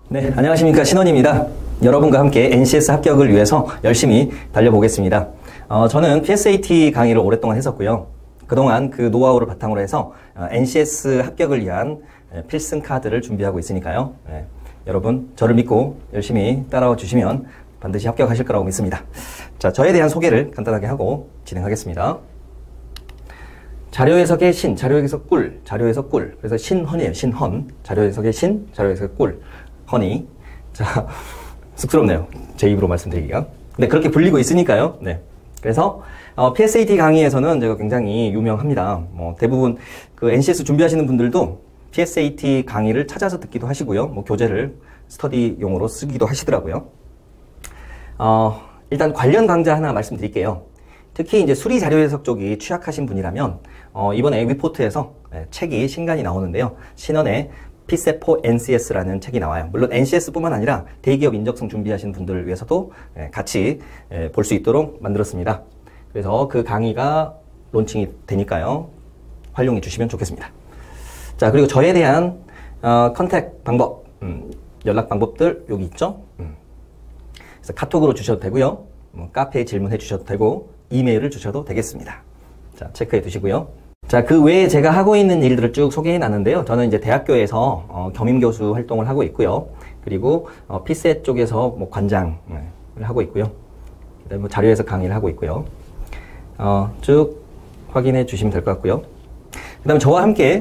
네, 안녕하십니까. 신원입니다. 여러분과 함께 NCS 합격을 위해서 열심히 달려보겠습니다. 저는 PSAT 강의를 오랫동안 했었고요. 그동안 그 노하우를 바탕으로 해서 NCS 합격을 위한 필승 카드를 준비하고 있으니까요. 네, 여러분 저를 믿고 열심히 따라와 주시면 반드시 합격하실 거라고 믿습니다. 자, 저에 대한 소개를 간단하게 하고 진행하겠습니다. 자료 해석의 신, 자료 해석 꿀, 자료 해석 꿀. 그래서 신헌이에요. 신헌. 자료 해석의 신, 자료 해석의 꿀. 허니. 자, 쑥스럽네요. 제 입으로 말씀드리기가. 근데 그렇게 불리고 있으니까요. 네. 그래서 PSAT 강의에서는 제가 굉장히 유명합니다. 대부분 그 NCS 준비하시는 분들도 PSAT 강의를 찾아서 듣기도 하시고요. 교재를 스터디용으로 쓰기도 하시더라고요. 일단 관련 강좌 하나 말씀드릴게요. 특히 이제 수리 자료 해석 쪽이 취약하신 분이라면 이번에 위포트에서 책이 신간이 나오는데요. 신헌의 P-4 NCS라는 책이 나와요. 물론 NCS뿐만 아니라 대기업 인적성 준비하시는 분들을 위해서도 같이 볼 수 있도록 만들었습니다. 그래서 그 강의가 론칭이 되니까요. 활용해 주시면 좋겠습니다. 자, 그리고 저에 대한 컨택 방법, 연락 방법들 여기 있죠. 그래서 카톡으로 주셔도 되고요. 카페에 질문해 주셔도 되고 이메일을 주셔도 되겠습니다. 자, 체크해 두시고요. 자, 그 외에 제가 하고 있는 일들을 쭉 소개해 놨는데요. 저는 이제 대학교에서 겸임교수 활동을 하고 있고요. 그리고 피셋 쪽에서 관장을 하고 있고요. 그다음에 자료 해석 강의를 하고 있고요. 쭉 확인해 주시면 될 것 같고요. 그 다음에 저와 함께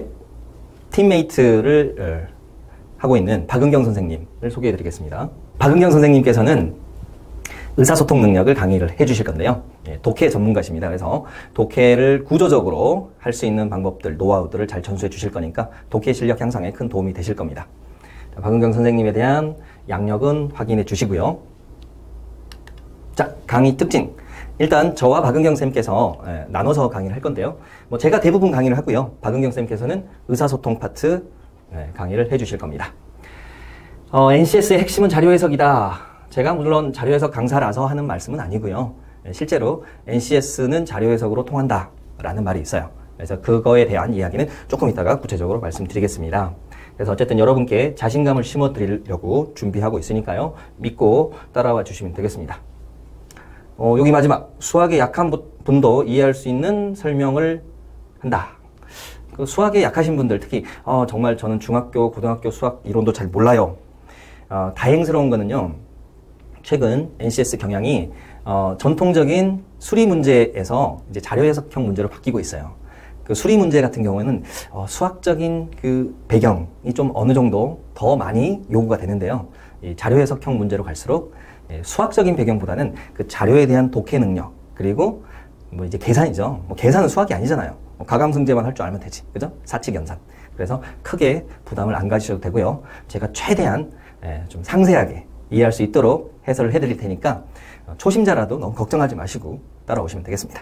팀메이트를 하고 있는 박은경 선생님을 소개해 드리겠습니다. 박은경 선생님께서는 의사소통 능력을 강의를 해 주실 건데요. 독해 전문가십니다. 그래서 독해를 구조적으로 할 수 있는 방법들, 노하우들을 잘 전수해 주실 거니까 독해 실력 향상에 큰 도움이 되실 겁니다. 자, 박은경 선생님에 대한 양력은 확인해 주시고요. 자, 강의 특징. 일단 저와 박은경 쌤께서 나눠서 강의를 할 건데요. 제가 대부분 강의를 하고요. 박은경 쌤께서는 의사소통 파트 강의를 해 주실 겁니다. NCS의 핵심은 자료 해석이다. 제가 물론 자료 해석 강사라서 하는 말씀은 아니고요. 실제로 NCS는 자료 해석으로 통한다 라는 말이 있어요. 그래서 그거에 대한 이야기는 조금 이따가 구체적으로 말씀드리겠습니다. 그래서 어쨌든 여러분께 자신감을 심어 드리려고 준비하고 있으니까요. 믿고 따라와 주시면 되겠습니다. 여기 마지막, 수학에 약한 분도 이해할 수 있는 설명을 한다. 그 수학에 약하신 분들, 특히 정말 저는 중학교, 고등학교 수학 이론도 잘 몰라요. 다행스러운 거는요. 최근 NCS 경향이 전통적인 수리 문제에서 이제 자료 해석형 문제로 바뀌고 있어요. 그 수리 문제 같은 경우에는 수학적인 그 배경이 좀 어느 정도 더 많이 요구가 되는데요. 이 자료 해석형 문제로 갈수록 수학적인 배경보다는 그 자료에 대한 독해 능력, 그리고 이제 계산이죠. 계산은 수학이 아니잖아요. 가감승제만 할 줄 알면 되지. 그죠? 사칙연산. 그래서 크게 부담을 안 가지셔도 되고요. 제가 최대한 좀 상세하게 이해할 수 있도록 해설을 해드릴 테니까 초심자라도 너무 걱정하지 마시고 따라오시면 되겠습니다.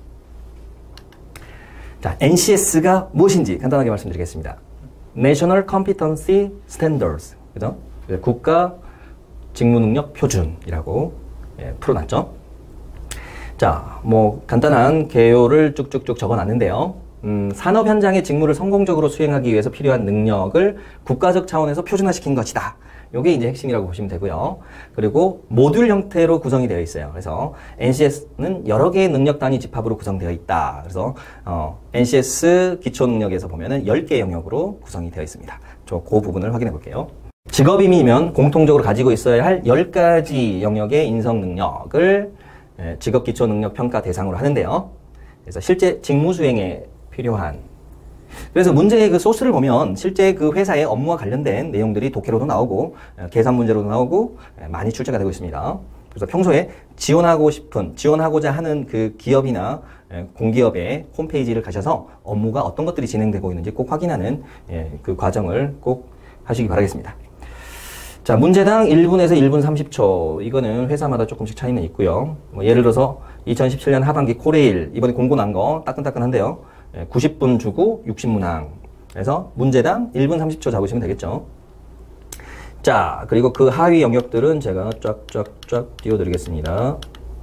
자, NCS가 무엇인지 간단하게 말씀드리겠습니다. National Competency Standards, 그죠? 국가 직무능력 표준이라고 풀어놨죠. 자, 간단한 개요를 쭉쭉쭉 적어놨는데요. 산업 현장의 직무를 성공적으로 수행하기 위해서 필요한 능력을 국가적 차원에서 표준화시킨 것이다. 이게 이제 핵심이라고 보시면 되고요. 그리고 모듈 형태로 구성이 되어 있어요. 그래서 NCS는 여러 개의 능력 단위 집합으로 구성되어 있다. 그래서 NCS 기초 능력에서 보면은 10개 영역으로 구성이 되어 있습니다. 그 부분을 확인해 볼게요. 직업인이면 공통적으로 가지고 있어야 할 10가지 영역의 인성 능력을 직업 기초 능력 평가 대상으로 하는데요. 그래서 실제 직무 수행에 필요한, 그래서 문제의 그 소스를 보면 실제 그 회사의 업무와 관련된 내용들이 독해로도 나오고 계산 문제로도 나오고 많이 출제가 되고 있습니다. 그래서 평소에 지원하고자 하는 그 기업이나 공기업의 홈페이지를 가셔서 업무가 어떤 것들이 진행되고 있는지 꼭 확인하는 그 과정을 꼭 하시기 바라겠습니다. 자, 문제당 1분에서 1분 30초. 이거는 회사마다 조금씩 차이는 있고요. 예를 들어서 2017년 하반기 코레일, 이번에 공고 난 거 따끈따끈한데요. 90분 주고 60문항. 그래서 문제당 1분 30초 잡으시면 되겠죠. 자, 그리고 그 하위 영역들은 제가 쫙쫙쫙 띄워드리겠습니다.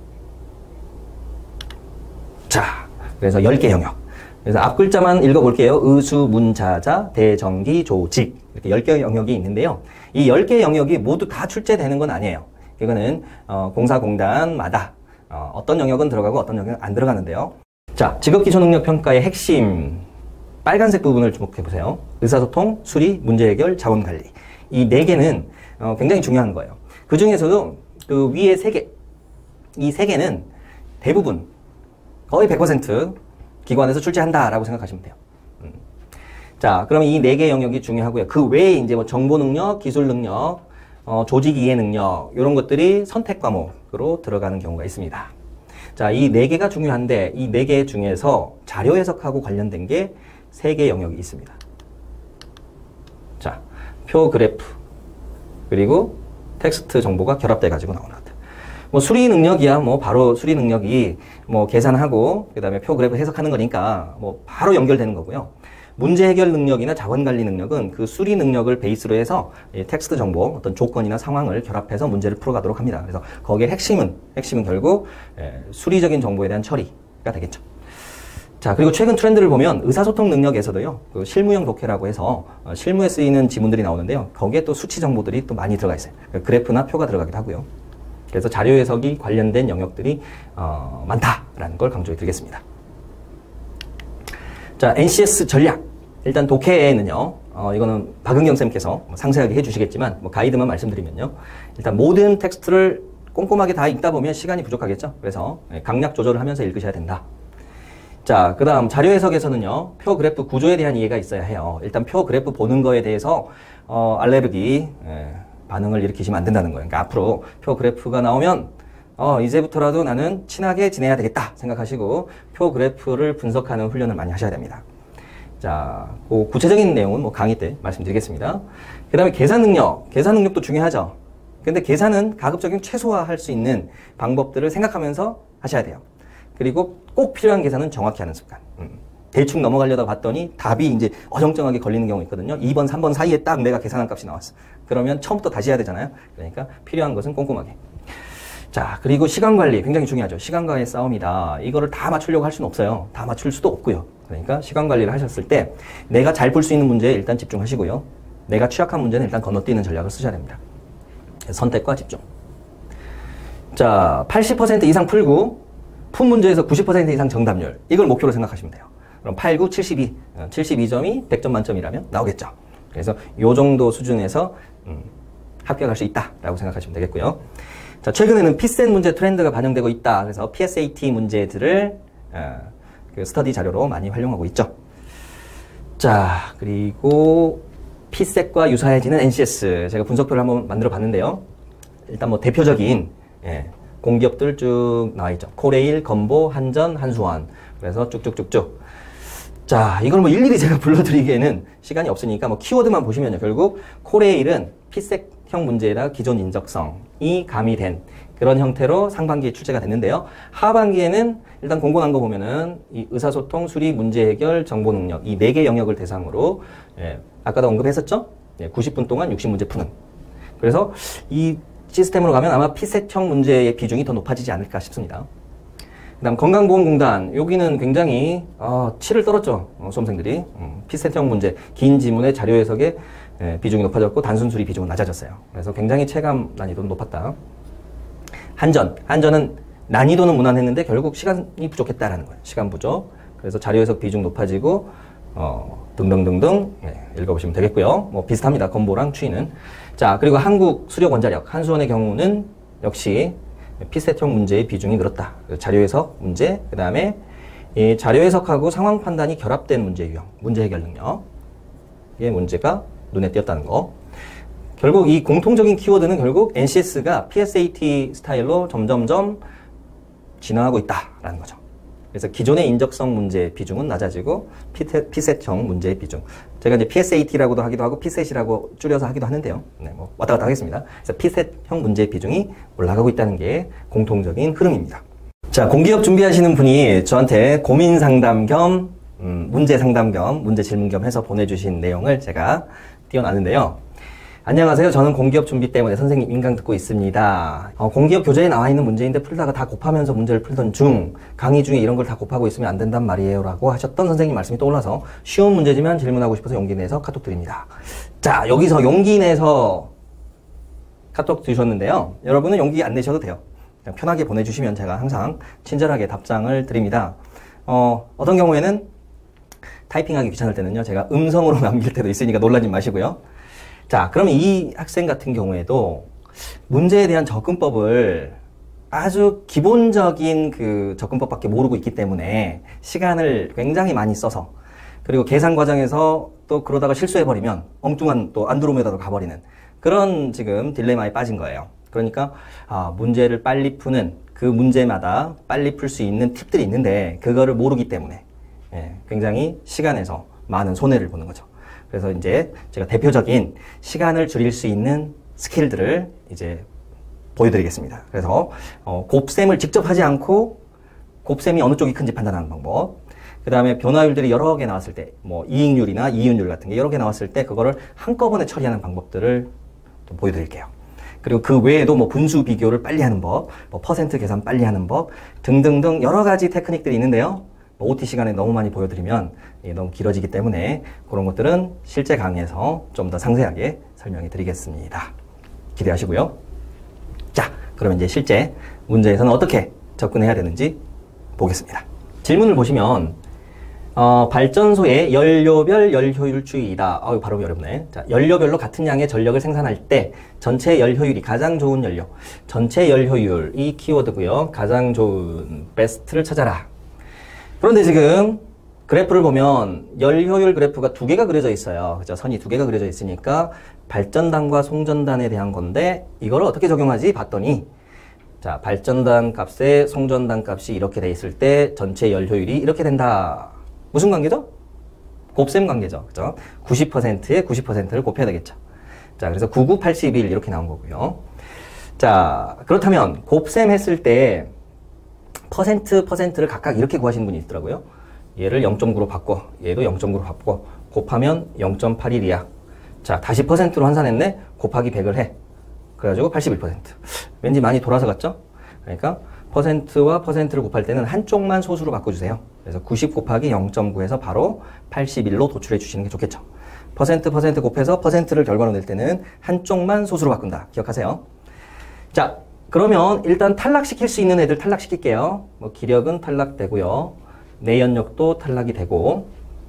자, 그래서 10개 영역. 그래서 앞 글자만 읽어볼게요. 의수문자자, 대정기, 조직. 이렇게 10개 영역이 있는데요. 이 10개 영역이 모두 다 출제되는 건 아니에요. 이거는 공사공단마다 어떤 영역은 들어가고 어떤 영역은 안 들어가는데요. 자, 직업기초능력평가의 핵심 빨간색 부분을 주목해 보세요. 의사소통, 수리, 문제해결, 자원관리. 이 4개는 굉장히 중요한 거예요. 그 중에서도 그 위에 3개, 이 3개는 대부분 거의 100% 기관에서 출제한다라고 생각하시면 돼요. 자, 그러면 이 4개 영역이 중요하고요. 그 외에 이제 뭐 정보능력, 기술능력, 조직이해 능력 이런 것들이 선택 과목으로 들어가는 경우가 있습니다. 자, 이 4개가 중요한데 이 4개 중에서 자료 해석하고 관련된 게 3개 영역이 있습니다. 자, 표 그래프 그리고 텍스트 정보가 결합돼 가지고 나오는 것들. 뭐 수리 능력이야 뭐 바로 수리 능력이 뭐 계산하고 그다음에 표 그래프 해석하는 거니까 뭐 바로 연결되는 거고요. 문제 해결 능력이나 자원 관리 능력은 그 수리 능력을 베이스로 해서 텍스트 정보, 어떤 조건이나 상황을 결합해서 문제를 풀어가도록 합니다. 그래서 거기에 핵심은 결국 수리적인 정보에 대한 처리가 되겠죠. 자, 그리고 최근 트렌드를 보면 의사소통 능력에서도요, 그 실무형 독해라고 해서 실무에 쓰이는 지문들이 나오는데요. 거기에 또 수치 정보들이 또 많이 들어가 있어요. 그래프나 표가 들어가기도 하고요. 그래서 자료 해석이 관련된 영역들이 많다라는 걸 강조해 드리겠습니다. 자, NCS 전략. 일단 독해에는요, 이거는 박은경 쌤께서 상세하게 해주시겠지만, 뭐 가이드만 말씀드리면요. 일단 모든 텍스트를 꼼꼼하게 다 읽다 보면 시간이 부족하겠죠. 그래서 강약 조절을 하면서 읽으셔야 된다. 자, 그 다음 자료 해석에서는요, 표 그래프 구조에 대한 이해가 있어야 해요. 일단 표 그래프 보는 거에 대해서, 알레르기, 반응을 일으키시면 안 된다는 거예요. 그러니까 앞으로 표 그래프가 나오면, 이제부터라도 나는 친하게 지내야 되겠다 생각하시고, 표 그래프를 분석하는 훈련을 많이 하셔야 됩니다. 자, 그 구체적인 내용은 뭐 강의 때 말씀드리겠습니다. 그 다음에 계산 능력도 중요하죠. 근데 계산은 가급적이면 최소화할 수 있는 방법들을 생각하면서 하셔야 돼요. 그리고 꼭 필요한 계산은 정확히 하는 습관. 대충 넘어가려다 봤더니 답이 이제 어정쩡하게 걸리는 경우 있거든요. 2번, 3번 사이에 딱 내가 계산한 값이 나왔어. 그러면 처음부터 다시 해야 되잖아요. 그러니까 필요한 것은 꼼꼼하게. 자, 그리고 시간 관리 굉장히 중요하죠. 시간과의 싸움이다. 이거를 다 맞추려고 할 수는 없어요. 다 맞출 수도 없고요. 그러니까 시간 관리를 하셨을 때 내가 잘 풀 수 있는 문제에 일단 집중하시고요. 내가 취약한 문제는 일단 건너뛰는 전략을 쓰셔야 됩니다. 선택과 집중. 자, 80% 이상 풀고 푼 문제에서 90% 이상 정답률. 이걸 목표로 생각하시면 돼요. 그럼 8, 9, 72. 72점이 100점 만점이라면 나오겠죠. 그래서 이 정도 수준에서 합격할 수 있다라고 생각하시면 되겠고요. 자, 최근에는 피셋 문제 트렌드가 반영되고 있다. 그래서 PSAT 문제들을 그 스터디 자료로 많이 활용하고 있죠. 자, 그리고 피셋과 유사해지는 NCS. 제가 분석표를 한번 만들어 봤는데요. 일단 뭐 대표적인 공기업들 쭉 나와 있죠. 코레일, 건보, 한전, 한수원. 그래서 쭉쭉쭉쭉. 자, 이걸 뭐 일일이 제가 불러드리기에는 시간이 없으니까 뭐 키워드만 보시면요. 결국 코레일은 피셋형 문제에다가 기존 인적성이 가미된 그런 형태로 상반기에 출제가 됐는데요. 하반기에는 일단 공고난 거 보면은 이 의사소통, 수리, 문제해결, 정보능력 이 4개 영역을 대상으로 아까도 언급했었죠? 90분 동안 60문제 푸는. 그래서 이 시스템으로 가면 아마 피셋형 문제의 비중이 더 높아지지 않을까 싶습니다. 그 다음 건강보험공단 여기는 굉장히 치를 떨었죠. 수험생들이. 피셋형 문제, 긴 지문의 자료 해석에 비중이 높아졌고 단순 수리 비중은 낮아졌어요. 그래서 굉장히 체감 난이도는 높았다. 한전은 난이도는 무난했는데 결국 시간이 부족했다라는 거예요. 시간 부족. 그래서 자료 해석 비중 높아지고 등등등등 읽어보시면 되겠고요. 뭐 비슷합니다. 건보랑 추이는. 자, 그리고 한국 수력원자력 한수원의 경우는 역시 피셋형 문제의 비중이 늘었다. 자료 해석 문제, 그 다음에 이 자료 해석하고 상황 판단이 결합된 문제 유형, 문제 해결 능력의 문제가 눈에 띄었다는 거. 결국 이 공통적인 키워드는 결국 NCS가 PSAT 스타일로 점점점 진화하고 있다라는 거죠. 그래서 기존의 인적성 문제의 비중은 낮아지고 피셋형 문제의 비중. 제가 이제 PSAT라고도 하기도 하고 피셋이라고 줄여서 하기도 하는데요. 뭐 왔다 갔다 하겠습니다. 그래서 피셋형 문제의 비중이 올라가고 있다는 게 공통적인 흐름입니다. 자, 공기업 준비하시는 분이 저한테 고민 상담 겸 문제 상담 겸 문제 질문 겸 해서 보내주신 내용을 제가 띄워놨는데요. 안녕하세요. 저는 공기업 준비 때문에 선생님 인강 듣고 있습니다. 공기업 교재에 나와 있는 문제인데 풀다가 다 곱하면서 문제를 풀던 중 강의 중에 이런 걸 다 곱하고 있으면 안 된단 말이에요 라고 하셨던 선생님 말씀이 떠올라서 쉬운 문제지만 질문하고 싶어서 용기 내서 카톡 드립니다. 자, 여기서 용기 내서 카톡 주셨는데요. 여러분은 용기 안 내셔도 돼요. 그냥 편하게 보내주시면 제가 항상 친절하게 답장을 드립니다. 어떤 경우에는 타이핑하기 귀찮을 때는요, 제가 음성으로 남길 때도 있으니까 놀라지 마시고요. 자, 그러면 이 학생 같은 경우에도 문제에 대한 접근법을 아주 기본적인 그 접근법밖에 모르고 있기 때문에 시간을 굉장히 많이 써서, 그리고 계산 과정에서 또 그러다가 실수해버리면 엉뚱한 또 안드로메다로 가버리는 그런 지금 딜레마에 빠진 거예요. 그러니까 문제를 빨리 푸는, 그 문제마다 빨리 풀 수 있는 팁들이 있는데 그거를 모르기 때문에 굉장히 시간에서 많은 손해를 보는 거죠. 그래서 이제 제가 대표적인 시간을 줄일 수 있는 스킬들을 이제 보여드리겠습니다. 그래서 곱셈을 직접 하지 않고 곱셈이 어느 쪽이 큰지 판단하는 방법, 그 다음에 변화율들이 여러 개 나왔을 때, 뭐 이익률이나 이윤율 같은 게 여러 개 나왔을 때 그거를 한꺼번에 처리하는 방법들을 좀 보여드릴게요. 그리고 그 외에도 뭐 분수 비교를 빨리 하는 법, 뭐 퍼센트 계산 빨리 하는 법 등등등 여러 가지 테크닉들이 있는데요. OT 시간에 너무 많이 보여드리면 너무 길어지기 때문에 그런 것들은 실제 강의에서 좀 더 상세하게 설명해 드리겠습니다. 기대하시고요. 자, 그러면 이제 실제 문제에서는 어떻게 접근해야 되는지 보겠습니다. 질문을 보시면 발전소의 연료별 열효율주의이다. 바로 어렵네. 자, 연료별로 같은 양의 전력을 생산할 때 전체 열효율이 가장 좋은 연료, 전체 열효율, 이 키워드고요. 가장 좋은 베스트를 찾아라. 그런데 지금 그래프를 보면 열효율 그래프가 두 개가 그려져 있어요. 그죠? 선이 두 개가 그려져 있으니까 발전단과 송전단에 대한 건데 이걸 어떻게 적용하지? 봤더니 자, 발전단 값에 송전단 값이 이렇게 돼 있을 때 전체 열효율이 이렇게 된다. 무슨 관계죠? 곱셈 관계죠. 그죠? 90%에 90%를 곱해야 되겠죠. 자, 그래서 99, 81 이렇게 나온 거고요. 자, 그렇다면 곱셈 했을 때 퍼센트를 각각 이렇게 구하시는 분이 있더라고요. 얘를 0.9로 바꿔, 얘도 0.9로 바꿔, 곱하면 0.81이야. 자, 다시 퍼센트로 환산했네? 곱하기 100을 해. 그래가지고 81%. 왠지 많이 돌아서 갔죠? 그러니까 퍼센트와 퍼센트를 곱할 때는 한쪽만 소수로 바꿔주세요. 그래서 90 곱하기 0.9에서 바로 81로 도출해 주시는 게 좋겠죠. 퍼센트 곱해서 퍼센트를 결과로 낼 때는 한쪽만 소수로 바꾼다. 기억하세요. 자, 그러면 일단 탈락시킬 수 있는 애들 탈락시킬게요. 뭐 기력은 탈락되고요. 내연력도 탈락이 되고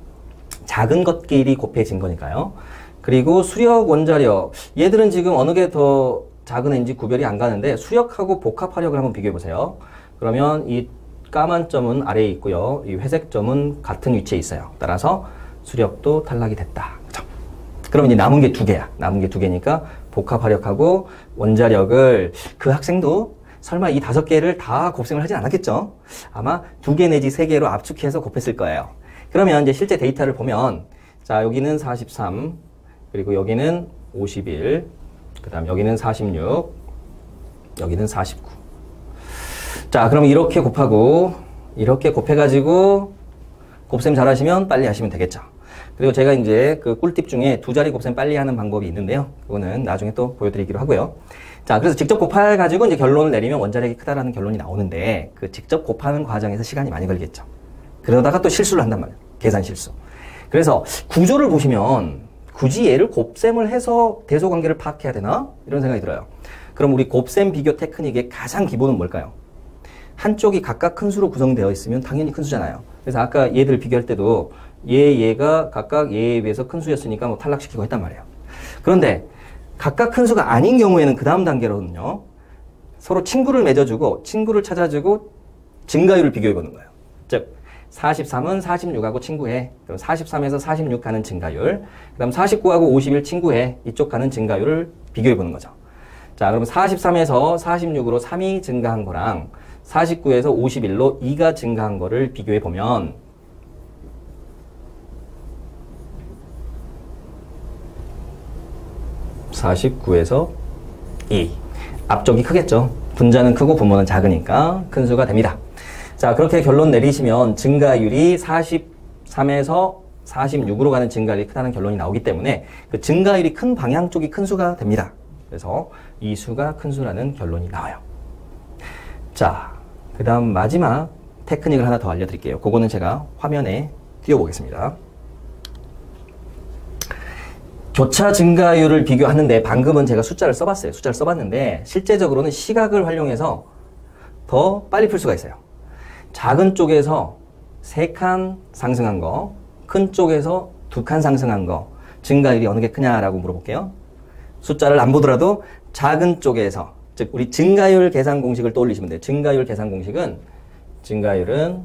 작은 것끼리 곱해진 거니까요. 그리고 수력, 원자력 얘들은 지금 어느 게 더 작은 애인지 구별이 안 가는데 수력하고 복합화력을 한번 비교해 보세요. 그러면 이 까만 점은 아래에 있고요. 이 회색 점은 같은 위치에 있어요. 따라서 수력도 탈락이 됐다. 그렇죠? 그럼 이제 남은 게 두 개야. 남은 게 두 개니까 복합화력하고 원자력을 그 학생도 설마 이 5개를 다 곱셈을 하진 않았겠죠? 아마 2개 내지 3개로 압축해서 곱했을 거예요. 그러면 이제 실제 데이터를 보면 자, 여기는 43, 그리고 여기는 51, 그 다음 여기는 46, 여기는 49. 자, 그럼 이렇게 곱하고 이렇게 곱해가지고 곱셈 잘 하시면 빨리 하시면 되겠죠. 그리고 제가 이제 그 꿀팁 중에 2자리 곱셈 빨리 하는 방법이 있는데요. 그거는 나중에 또 보여드리기로 하고요. 자, 그래서 직접 곱해가지고 이제 결론을 내리면 원자력이 크다라는 결론이 나오는데 그 직접 곱하는 과정에서 시간이 많이 걸리겠죠. 그러다가 또 실수를 한단 말이에요. 계산 실수. 그래서 구조를 보시면 굳이 얘를 곱셈을 해서 대소관계를 파악해야 되나? 이런 생각이 들어요. 그럼 우리 곱셈 비교 테크닉의 가장 기본은 뭘까요? 한쪽이 각각 큰 수로 구성되어 있으면 당연히 큰 수잖아요. 그래서 아까 얘들 비교할 때도 얘가 각각 얘에 비해서 큰 수였으니까 뭐 탈락시키고 했단 말이에요. 그런데 각각 큰 수가 아닌 경우에는 그 다음 단계로는요. 서로 친구를 맺어주고 친구를 찾아주고 증가율을 비교해보는 거예요. 즉 43은 46하고 친구해. 그럼 43에서 46 가는 증가율. 그 다음 49하고 51 친구해. 이쪽 가는 증가율을 비교해보는 거죠. 자, 그럼 43에서 46으로 3이 증가한 거랑 49에서 51로 2가 증가한 거를 비교해보면 49에서 2. 앞쪽이 크겠죠. 분자는 크고 분모는 작으니까 큰 수가 됩니다. 자, 그렇게 결론 내리시면 증가율이 43에서 46으로 가는 증가율이 크다는 결론이 나오기 때문에 그 증가율이 큰 방향 쪽이 큰 수가 됩니다. 그래서 이 수가 큰 수라는 결론이 나와요. 자, 그 다음 마지막 테크닉을 하나 더 알려드릴게요. 그거는 제가 화면에 띄워보겠습니다. 교차 증가율을 비교하는데 방금은 제가 숫자를 써봤어요. 숫자를 써봤는데 실제적으로는 시각을 활용해서 더 빨리 풀 수가 있어요. 작은 쪽에서 3칸 상승한 거, 큰 쪽에서 2칸 상승한 거, 증가율이 어느 게 크냐라고 물어볼게요. 숫자를 안 보더라도 작은 쪽에서, 즉 우리 증가율 계산 공식을 떠올리시면 돼요. 증가율 계산 공식은 증가율은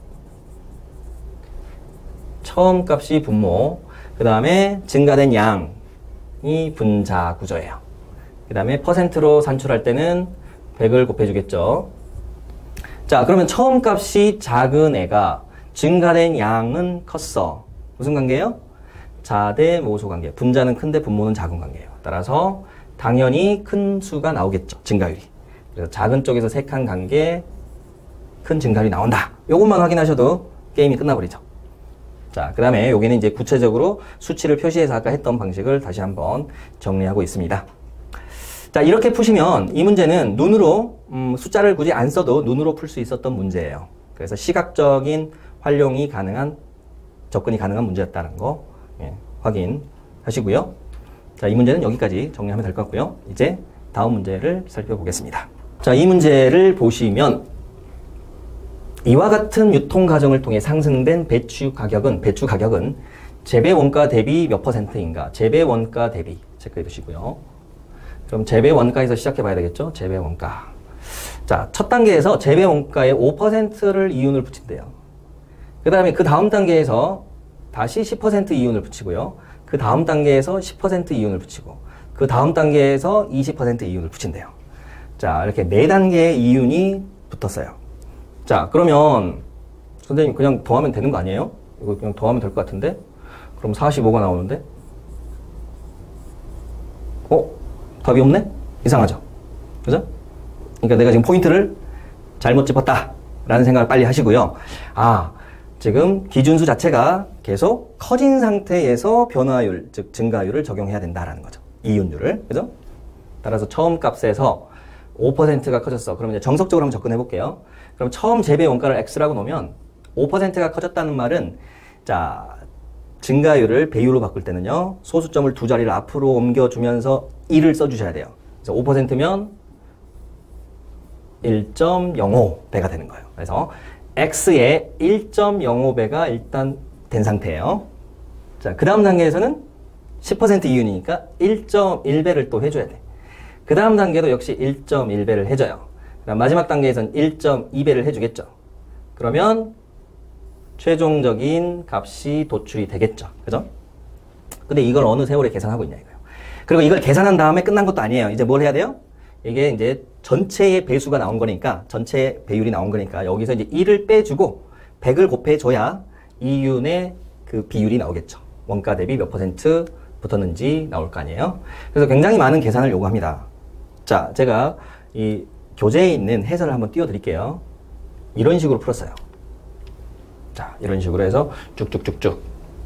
처음 값이 분모, 그 다음에 증가된 양이 분자 구조예요. 그 다음에 퍼센트로 산출할 때는 100을 곱해주겠죠. 자, 그러면 처음 값이 작은 애가 증가된 양은 컸어. 무슨 관계예요? 자대 모소 관계. 분자는 큰데 분모는 작은 관계예요. 따라서 당연히 큰 수가 나오겠죠. 증가율이. 그래서 작은 쪽에서 3칸 관계, 큰 증가율이 나온다. 요것만 확인하셔도 게임이 끝나버리죠. 자, 그 다음에 여기는 이제 구체적으로 수치를 표시해서 아까 했던 방식을 다시 한번 정리하고 있습니다. 자, 이렇게 푸시면 이 문제는 눈으로 숫자를 굳이 안 써도 눈으로 풀 수 있었던 문제예요. 그래서 시각적인 활용이 가능한, 접근이 가능한 문제였다는 거 확인하시고요. 자, 이 문제는 여기까지 정리하면 될 것 같고요. 이제 다음 문제를 살펴보겠습니다. 자, 이 문제를 보시면 이와 같은 유통 과정을 통해 상승된 배추 가격은 재배 원가 대비 몇 %인가? 재배 원가 대비 체크해 두시고요. 그럼 재배 원가에서 시작해 봐야 되겠죠? 재배 원가. 자, 첫 단계에서 재배 원가의 5%를 이윤을 붙인대요. 그 다음에 그 다음 단계에서 다시 10% 이윤을 붙이고요. 그 다음 단계에서 10% 이윤을 붙이고, 그 다음 단계에서 20% 이윤을 붙인대요. 자, 이렇게 4단계의 이윤이 붙었어요. 자, 그러면 선생님 그냥 더하면 되는 거 아니에요? 이거 그냥 더하면 될 것 같은데? 그럼 45가 나오는데? 답이 없네? 이상하죠? 그죠? 그러니까 내가 지금 포인트를 잘못 짚었다 라는 생각을 빨리 하시고요. 아, 지금 기준수 자체가 계속 커진 상태에서 변화율, 즉 증가율을 적용해야 된다라는 거죠. 이윤율을. 그죠? 따라서 처음 값에서 5%가 커졌어. 그럼 이제 정석적으로 한번 접근해 볼게요. 그럼 처음 재배 원가를 X라고 놓으면 5%가 커졌다는 말은, 자, 증가율을 배율로 바꿀 때는요, 소수점을 2자리를 앞으로 옮겨주면서 1을 써주셔야 돼요. 그래서 5%면 1.05배가 되는 거예요. 그래서 X의 1.05배가 일단 된 상태예요. 자, 그 다음 단계에서는 10% 이윤이니까 1.1배를 또 해줘야 돼. 그 다음 단계도 역시 1.1배를 해줘요. 그다음 마지막 단계에서는 1.2배를 해주겠죠. 그러면 최종적인 값이 도출이 되겠죠. 그죠? 근데 이걸 어느 세월에 계산하고 있냐 이거예요. 그리고 이걸 계산한 다음에 끝난 것도 아니에요. 이제 뭘 해야 돼요? 이게 이제 전체의 배수가 나온 거니까, 전체 배율이 나온 거니까 여기서 이제 1을 빼주고 100을 곱해줘야 이윤의 그 비율이 나오겠죠. 원가 대비 몇 % 붙었는지 나올 거 아니에요. 그래서 굉장히 많은 계산을 요구합니다. 자, 제가 이 교재에 있는 해설을 한번 띄워드릴게요. 이런 식으로 풀었어요. 자, 이런 식으로 해서 쭉쭉쭉쭉.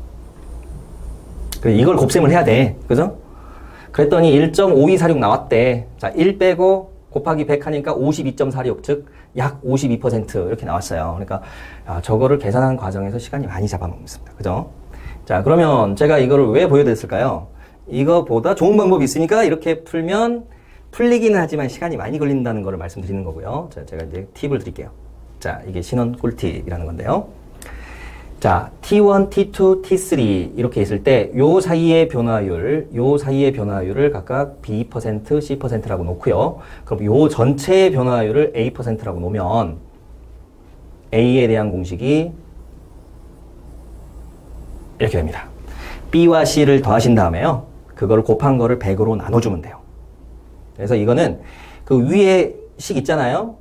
이걸 곱셈을 해야 돼. 그죠? 그랬더니 1.5246 나왔대. 자, 1 빼고 곱하기 100 하니까 52.46, 즉 약 52% 이렇게 나왔어요. 그러니까 저거를 계산하는 과정에서 시간이 많이 잡아먹습니다. 그죠? 자, 그러면 제가 이거를 왜 보여드렸을까요? 이거보다 좋은 방법이 있으니까 이렇게 풀면 풀리기는 하지만 시간이 많이 걸린다는 거를 말씀드리는 거고요. 자, 제가 이제 팁을 드릴게요. 자, 이게 신원 꿀팁이라는 건데요. 자, T1, T2, T3 이렇게 있을 때 요 사이의 변화율을 각각 B%, C%라고 놓고요. 그럼 요 전체의 변화율을 A%라고 놓으면 A에 대한 공식이 이렇게 됩니다. B와 C를 더하신 다음에요. 그걸 곱한 거를 100으로 나눠주면 돼요. 그래서 이거는 그 위에 식 있잖아요.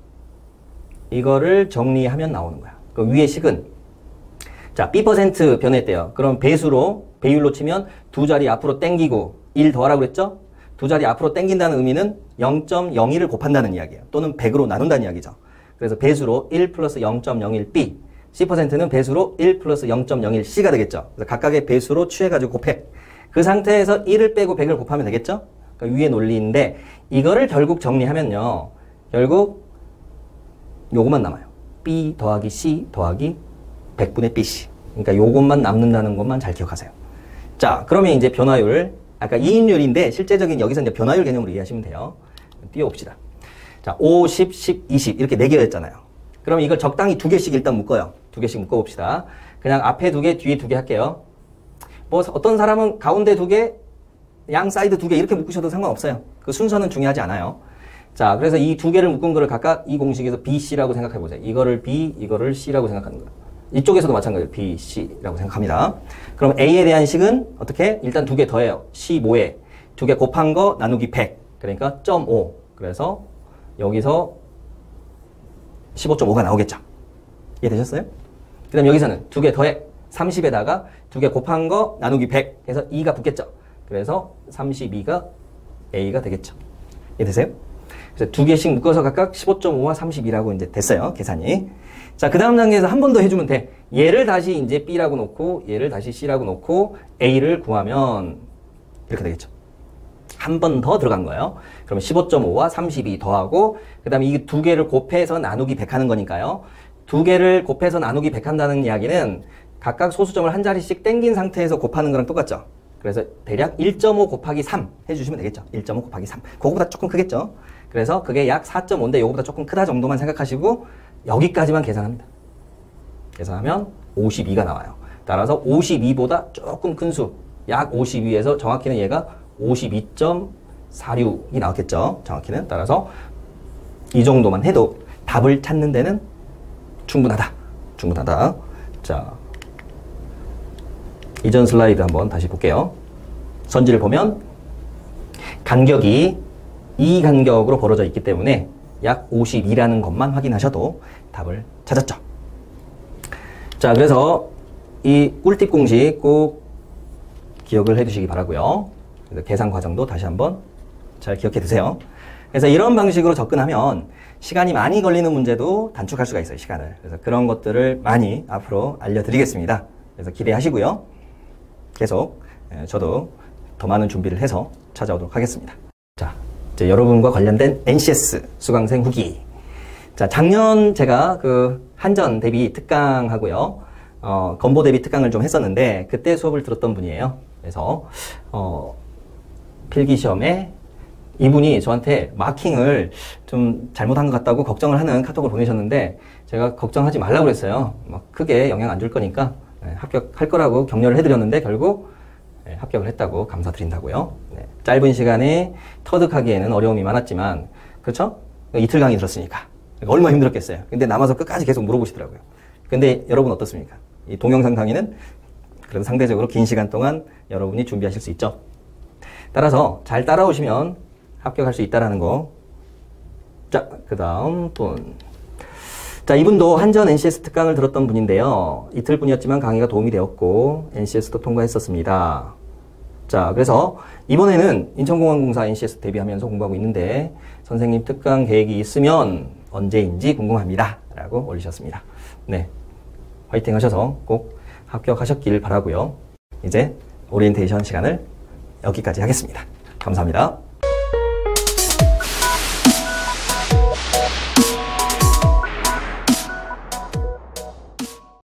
이거를 정리하면 나오는 거야. 그 위에 식은 자, B% 변했대요. 그럼 배율로 치면 2자리 앞으로 당기고 1 더하라고 그랬죠? 2자리 앞으로 당긴다는 의미는 0.01을 곱한다는 이야기예요. 또는 100으로 나눈다는 이야기죠. 그래서 배수로 1 플러스 0.01B. C%는 배수로 1 플러스 0.01C가 되겠죠. 그래서 각각의 배수로 취해가지고 곱해. 그 상태에서 1을 빼고 100을 곱하면 되겠죠? 그러니까 위의 논리인데, 이거를 결국 정리하면요. 결국 요것만 남아요. B 더하기 C 더하기 100분의 BC. 그러니까 요것만 남는다는 것만 잘 기억하세요. 자, 그러면 이제 변화율, 아까 2인율인데 실제적인 여기서 이제 변화율 개념으로 이해하시면 돼요. 띄워봅시다. 자, 5, 10, 10, 20 이렇게 4개였잖아요. 그럼 이걸 적당히 2개씩 일단 묶어요. 2개씩 묶어봅시다. 그냥 앞에 2개, 뒤에 2개 할게요. 뭐 어떤 사람은 가운데 2개, 양 사이드 2개 이렇게 묶으셔도 상관없어요. 그 순서는 중요하지 않아요. 자, 그래서 이 2개를 묶은 거를 각각 이 공식에서 B, C라고 생각해 보세요. 이거를 B, 이거를 C라고 생각하는 거예요. 이쪽에서도 마찬가지로 B, C라고 생각합니다. 그럼 A에 대한 식은 어떻게? 일단 2개 더해요. 15에 2개 곱한 거 나누기 100. 그러니까 0.5. 그래서 여기서 15.5가 나오겠죠. 이해되셨어요? 그 다음 여기서는 2개 더해. 30에다가 2개 곱한 거 나누기 100 해서 2가 붙겠죠. 그래서 32가 A가 되겠죠. 이해되세요? 그래서 2개씩 묶어서 각각 15.5와 32라고 이제 됐어요. 계산이. 자, 그 다음 단계에서 한 번 더 해주면 돼. 얘를 다시 이제 B라고 놓고, 얘를 다시 C라고 놓고, A를 구하면 이렇게 되겠죠. 한 번 더 들어간 거예요. 그러면 15.5와 32 더하고, 그 다음에 이 2개를 곱해서 나누기 100 하는 거니까요. 2개를 곱해서 나누기 100 한다는 이야기는 각각 소수점을 한 자리씩 땡긴 상태에서 곱하는 거랑 똑같죠. 그래서 대략 1.5 곱하기 3 해주시면 되겠죠. 1.5 곱하기 3. 그거보다 조금 크겠죠. 그래서 그게 약 4.5인데 이거보다 조금 크다 정도만 생각하시고 여기까지만 계산합니다. 계산하면 52가 나와요. 따라서 52보다 조금 큰 수, 약 52에서 정확히는 얘가 52.46이 나왔겠죠. 정확히는. 따라서 이 정도만 해도 답을 찾는 데는 충분하다. 충분하다. 자, 이전 슬라이드 한번 다시 볼게요. 선지를 보면 간격이 이 간격으로 벌어져 있기 때문에 약 52라는 것만 확인하셔도 답을 찾았죠. 자, 그래서 이 꿀팁 공식 꼭 기억을 해두시기 바라고요. 그래서 계산 과정도 다시 한번 잘 기억해 두세요. 그래서 이런 방식으로 접근하면 시간이 많이 걸리는 문제도 단축할 수가 있어요. 시간을. 그래서 그런 것들을 많이 앞으로 알려드리겠습니다. 그래서 기대하시고요. 계속 저도 더 많은 준비를 해서 찾아오도록 하겠습니다. 자, 이제 여러분과 관련된 NCS 수강생 후기. 자, 작년 제가 그 한전 대비 특강하고요. 건보 대비 특강을 좀 했었는데 그때 수업을 들었던 분이에요. 그래서 필기 시험에 이분이 저한테 마킹을 좀 잘못한 것 같다고 걱정을 하는 카톡을 보내셨는데 제가 걱정하지 말라고 그랬어요. 막 크게 영향 안 줄 거니까 합격할 거라고 격려를 해드렸는데 결국 합격을 했다고 감사드린다고요. 네, 짧은 시간에 터득하기에는 어려움이 많았지만 그렇죠? 이틀 강의 들었으니까 얼마나 힘들었겠어요. 근데 남아서 끝까지 계속 물어보시더라고요. 근데 여러분 어떻습니까? 이 동영상 강의는 그래도 상대적으로 긴 시간 동안 여러분이 준비하실 수 있죠. 따라서 잘 따라오시면 합격할 수 있다라는 거. 자, 그 다음 분. 자, 이분도 한전 NCS 특강을 들었던 분인데요. 이틀뿐이었지만 강의가 도움이 되었고 NCS도 통과했었습니다. 자, 그래서 이번에는 인천공항공사 NCS 대비하면서 공부하고 있는데 선생님 특강 계획이 있으면 언제인지 궁금합니다. 라고 올리셨습니다. 네, 화이팅 하셔서 꼭 합격하셨길 바라고요. 이제 오리엔테이션 시간을 여기까지 하겠습니다. 감사합니다.